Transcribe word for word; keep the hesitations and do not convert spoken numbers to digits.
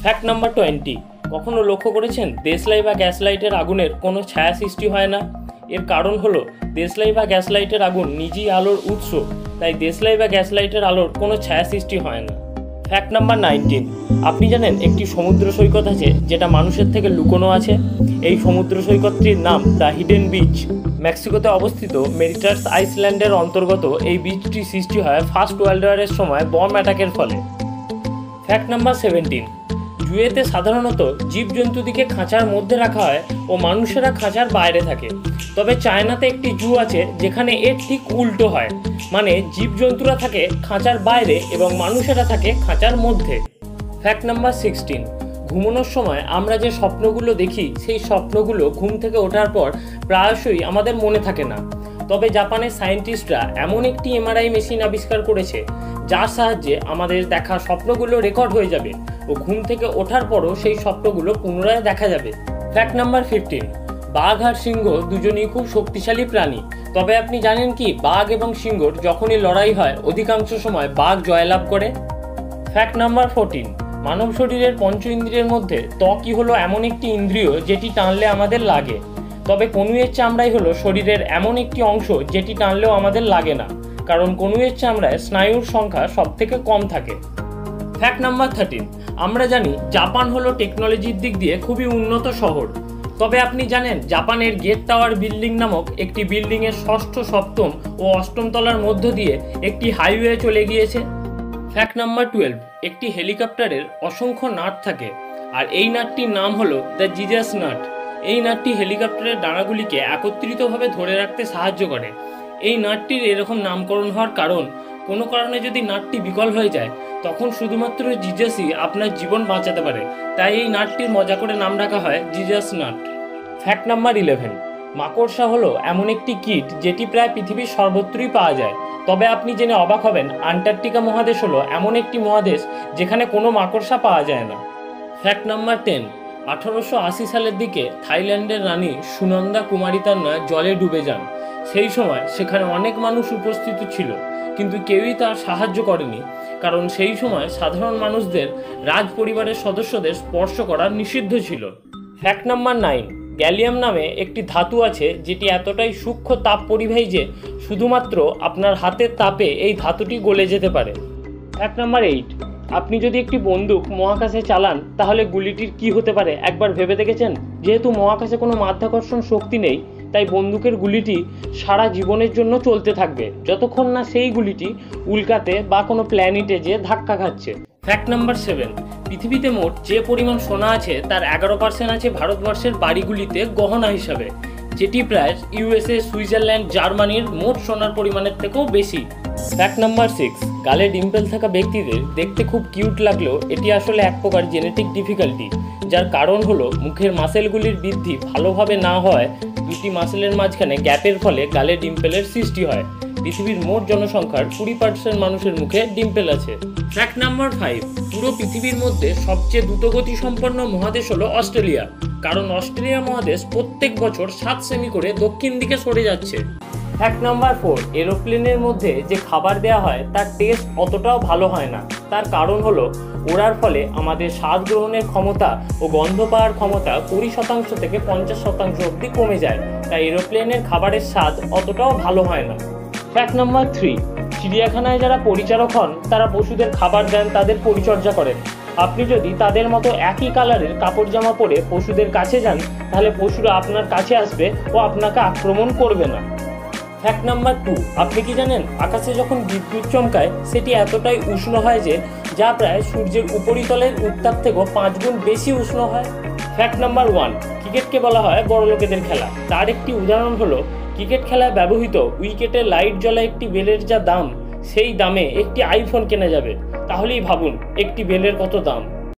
Fact number twenty, কখনো লক্ষ্য করেছেন দেশলাই বা গ্যাস লাইটের আগুনের কোনো ছায়া সৃষ্টি হয় না? এর কারণ হলো দেশলাই বা গ্যাস লাইটের আগুন নিজেই আলোর উৎস, তাই দেশলাই বা গ্যাস লাইটের আলোর কোনো ছায়া সৃষ্টি হয় না। ফ্যাক্ট নাম্বার নাইনটিন, আপনি জানেন একটি সমুদ্র সৈকত আছে যেটা মানুষের থেকে লুকোনো আছে? এই সমুদ্র সৈকতটির নাম দ্য হিডেন বিচ। মেক্সিকোতে অবস্থিত মেরিটার্স আইসল্যান্ডের অন্তর্গত এই বিচটি সৃষ্টি হয় ফার্স্ট ওয়ার্ল্ড ওয়ারের সময় বম অ্যাটাকের ফলে। ফ্যাক্ট নাম্বার সেভেন্টিন, জুয়েতে সাধারণত জীবজন্তুদিকে খাঁচার মধ্যে রাখা হয় ও মানুষেরা খাঁচার বাইরে থাকে, তবে চায়নাতে একটি জু আছে যেখানে এর ঠিক উল্টো হয়, মানে জীবজন্তুরা থাকে খাঁচার বাইরে এবং মানুষেরা থাকে খাঁচার মধ্যে। ফ্যাক্ট নাম্বার সিক্সটিন, ঘুমানোর সময় আমরা যে স্বপ্নগুলো দেখি সেই স্বপ্নগুলো ঘুম থেকে ওঠার পর প্রায়শই আমাদের মনে থাকে না, তবে জাপানের সায়েন্টিস্টরা এমন একটি এমআরআই মেশিন আবিষ্কার করেছে যার সাহায্যে আমাদের দেখা স্বপ্নগুলো রেকর্ড হয়ে যাবে ও ঘুম থেকে ওঠার পরও সেই স্বপ্নগুলো পুনরায় দেখা যাবে। ফ্যাক্ট নাম্বার ফিফটিন, বাঘ আর সিংহ দুজনেই খুব শক্তিশালী প্রাণী, তবে আপনি জানেন কি বাঘ এবং সিংহর যখনই লড়াই হয় অধিকাংশ সময় বাঘ জয়লাভ করে? ফ্যাক্ট নাম্বার ফোরটিন, মানব শরীরের পঞ্চ ইন্দ্রিয়ের মধ্যে ত্বকই হলো এমন একটি ইন্দ্রিয় যেটি টানলে আমাদের লাগে, তবে কনুইয়ের চামড়াই হলো শরীরের এমন একটি অংশ যেটি টানলেও আমাদের লাগে না, কারণ কনুইয়ের চামড়ায় স্নায়ুর সংখ্যা সব থেকে কম থাকে। ফ্যাক্ট নাম্বার থার্টিন, আমরা জানি জাপান হলো টেকনোলজির দিক দিয়ে খুবই উন্নত শহর, তবে আপনি জানেন জাপানের গেট টাওয়ার বিল্ডিং নামক একটি বিল্ডিংয়ের ষষ্ঠ, সপ্তম ও অষ্টম তলার মধ্য দিয়ে একটি হাইওয়ে চলে গিয়েছে। ফ্যাক্ট নাম্বার টুয়েলভ, একটি হেলিকপ্টারের অসংখ্য নাট থাকে আর এই নাটটির নাম হলো দ্য জিজাস নাট। এই নাটটি হেলিকপ্টারের ডানাগুলিকে একত্রিতভাবে ধরে রাখতে সাহায্য করে। এই নাটটির এরকম নামকরণ হওয়ার কারণ, কোনো কারণে যদি নাটটি বিকল হয়ে যায় তখন শুধুমাত্র জিজাসই আপনার জীবন বাঁচাতে পারে, তাই এই নাটটির মজা করে নাম রাখা হয় Jesus nut. Fact number eleven, মাকড়সা হলো এমন একটি কীট যেটি প্রায় পৃথিবীর সর্বত্রই পাওয়া যায়, তবে আপনি জেনে অবাক হবেন আন্টার্কটিকা মহাদেশ হলো এমন একটি মহাদেশ যেখানে কোনো মাকড়সা পাওয়া যায় না। ফ্যাক্ট নাম্বার টেন, আঠারোশো আশি সালের দিকে থাইল্যান্ডের রানী সুনন্দা কুমারিতান্না জলে ডুবে যান। সেই সময় সেখানে অনেক মানুষ উপস্থিত ছিল, কিন্তু কেউই তার সাহায্য করেনি, কারণ সেই সময় সাধারণ মানুষদের রাজ পরিবারের সদস্যদের স্পর্শ করা নিষিদ্ধ ছিল। ফ্যাক্ট নাম্বার নাইন, গ্যালিয়াম নামে একটি ধাতু আছে যেটি এতটাই সূক্ষ্ম তাপ পরিবাহী যে শুধুমাত্র আপনার হাতের তাপে এই ধাতুটি গলে যেতে পারে। ফ্যাক্ট নাম্বার এইট, আপনি যদি একটি বন্দুক মহাকাশে চালান তাহলে গুলিটির কি হতে পারে একবার ভেবে দেখেছেন? যেহেতু মহাকাশে কোনো মাধ্যাকর্ষণ শক্তি নেই, তাই বন্দুকের গুলিটি সারা জীবনের জন্য চলতে থাকবে যতক্ষণ না সেই গুলিটি উল্কাতে বা কোনো প্ল্যানেটে যেয়ে ধাক্কা খাচ্ছে। ফ্যাক্ট নাম্বার সেভেন, পৃথিবীতে মোট যে পরিমাণ সোনা আছে তার এগারো পার্সেন্ট আছে ভারতবর্ষের বাড়িগুলিতে গহনা হিসাবে, যেটি প্রায় ইউএসএ, সুইজারল্যান্ড, জার্মানির মোট সোনার পরিমাণের থেকেও বেশি। ফ্যাক্ট নাম্বার সিক্স, গালে ডিম্পল থাকা ব্যক্তিদের দেখতে খুব কিউট লাগলেও এটি আসলে এক প্রকার জেনেটিক ডিফিকাল্টি, যার কারণ হলো মুখের মাসেলগুলির বৃদ্ধি ভালোভাবে না হয় দুটি মাসেলের মাঝখানে গ্যাপের ফলে গালে ডিম্পেলের সৃষ্টি হয়। পৃথিবীর মোট জনসংখ্যার কুড়ি পার্সেন্ট মানুষের মুখে ডিম্পেল আছে। ফ্যাক্ট নাম্বার ফাইভ, পুরো পৃথিবীর মধ্যে সবচেয়ে দ্রুতগতি সম্পন্ন মহাদেশ হলো অস্ট্রেলিয়া, কারণ অস্ট্রেলিয়া মহাদেশ প্রত্যেক বছর সাত সেমি করে দক্ষিণ দিকে সরে যাচ্ছে। ফ্যাক্ট নাম্বার ফোর, এরোপ্লেনের মধ্যে যে খাবার দেওয়া হয় তার টেস্ট অতটাও ভালো হয় না, তার কারণ হলো ওড়ার ফলে আমাদের স্বাদ গ্রহণের ক্ষমতা ও গন্ধ পাওয়ার ক্ষমতা কুড়ি শতাংশ থেকে পঞ্চাশ শতাংশ অবধি কমে যায়, তাই এরোপ্লেনের খাবারের স্বাদ অতটাও ভালো হয় না। ফ্যাক্ট নাম্বার থ্রি, চিড়িয়াখানায় যারা পরিচারক হন তারা পশুদের খাবার দেন, তাদের পরিচর্যা করেন। আপনি যদি তাদের মতো একই কালারের কাপড় জামা পরে পশুদের কাছে যান তাহলে পশুরা আপনার কাছে আসবে ও আপনাকে আক্রমণ করবে না। ফ্যাক্ট নাম্বার টু, আপনি কি জানেন আকাশে যখন বিদ্যুৎ চমকায় সেটি এতটাই উষ্ণ হয় যে যা প্রায় সূর্যের উপরিতলের উত্তাপ থেকেও পাঁচ গুণ বেশি উষ্ণ হয়। ফ্যাক্ট নাম্বার ওয়ান, ক্রিকেটকে বলা হয় বড় লোকেদের খেলা, তার একটি উদাহরণ হলো ক্রিকেট খেলায় ব্যবহৃত উইকেটে লাইট জ্বলা একটি বেলের যা দাম সেই দামে একটি আইফোন কেনা যাবে, তাহলেই ভাবুন একটি বেলের কত দাম।